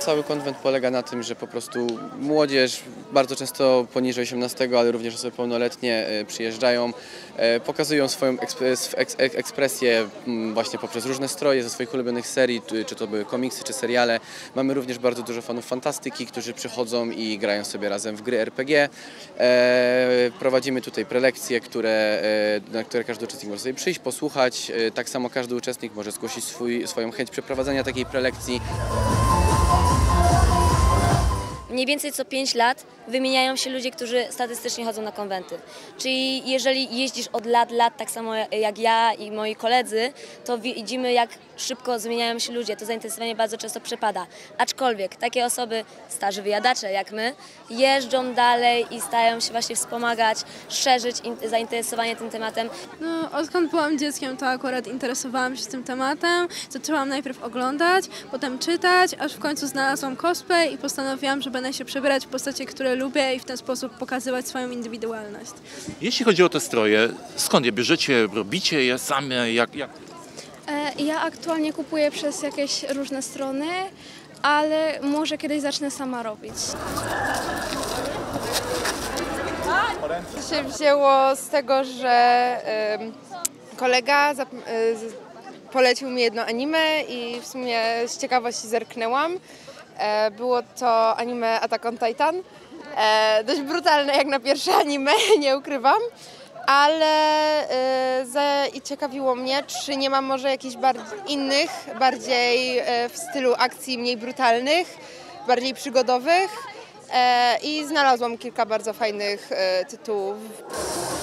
cały konwent polega na tym, że po prostu młodzież, bardzo często poniżej 18, ale również osoby pełnoletnie przyjeżdżają, pokazują swoją ekspresję właśnie poprzez różne stroje ze swoich ulubionych serii, czy to były komiksy, czy seriale. Mamy również bardzo dużo fanów fantastyki, którzy przychodzą i grają sobie razem w gry RPG. Prowadzimy tutaj prelekcje, na które każdy uczestnik może sobie przyjść, posłuchać. Tak samo każdy uczestnik może zgłosić swoją chęć przeprowadzenia takiej prelekcji. Mniej więcej co 5 lat wymieniają się ludzie, którzy statystycznie chodzą na konwenty. Czyli jeżeli jeździsz od lat, tak samo jak ja i moi koledzy, to widzimy, jak szybko zmieniają się ludzie. To zainteresowanie bardzo często przepada. Aczkolwiek takie osoby, starzy wyjadacze jak my, jeżdżą dalej i starają się właśnie wspomagać, szerzyć zainteresowanie tym tematem. No, odkąd byłam dzieckiem, to akurat interesowałam się tym tematem. Zaczęłam najpierw oglądać, potem czytać, aż w końcu znalazłam cosplay i postanowiłam, że będę się przebierać w postacie, które lubię i w ten sposób pokazywać swoją indywidualność. Jeśli chodzi o te stroje, skąd je bierzecie, robicie je same, jak? Ja aktualnie kupuję przez jakieś różne strony, ale może kiedyś zacznę sama robić. To się wzięło z tego, że kolega polecił mi jedno anime i w sumie z ciekawości zerknęłam. Było to anime Attack on Titan. Dość brutalne jak na pierwsze anime, nie ukrywam. Ale zaciekawiło mnie, czy nie ma może jakichś innych, bardziej w stylu akcji mniej brutalnych, bardziej przygodowych i znalazłam kilka bardzo fajnych tytułów.